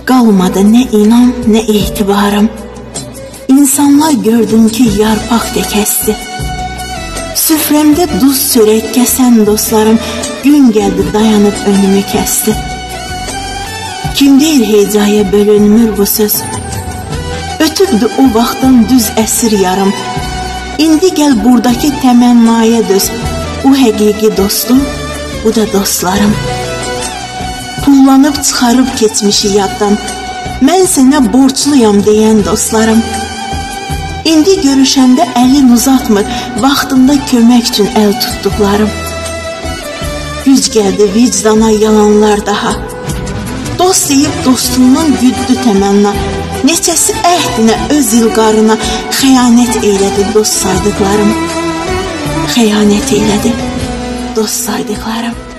Qalmadı nə inam, nə etibarım. İnsanlar gördüm ki, yarpaq dekəsdi. Süfrəmdə duz çörək kəsən dostlarım gün gəldi dayanıb önümü kəsdi. Kim deyir hecaya bölünmür bu söz? Ötübdü o vaxtdan düz əsir yarım. İndi gəl buradakı təmənnaya döz. Bu həqiqi dostum, bu da dostlarım. Pullanıb çıxarıb keçmişi yaddan. Mən sənə borçluyam deyən dostlarım. İndi görüşəndə əlin uzatmır, vaxtında kömək üçün əl tutduqlarım. Güc gəldi vicdana yalanlar daha. Dost deyib dostundan güddü təmənna. Neçəsi əhdinə, öz ilqarına xəyanət eylədi dost saydıqlarım. Xəyanət eylədi dost saydıqlarım.